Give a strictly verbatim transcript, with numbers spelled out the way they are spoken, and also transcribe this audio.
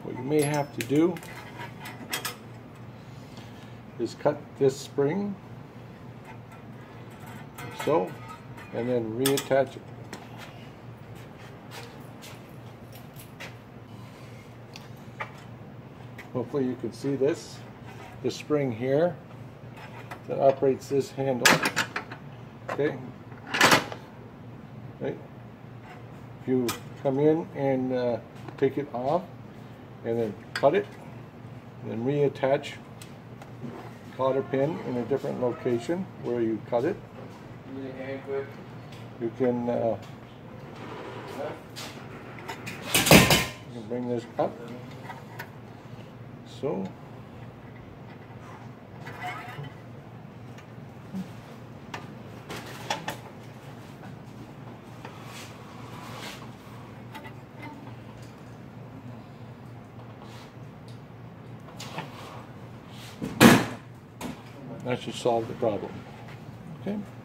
What you may have to do is cut this spring, like so, and then reattach it. Hopefully you can see this, the spring here that operates this handle. Okay. Right. If you come in and uh, take it off and then cut it, and then reattach cotter pin in a different location where you cut it, you can uh, you can bring this up. So, that should solve the problem. Okay.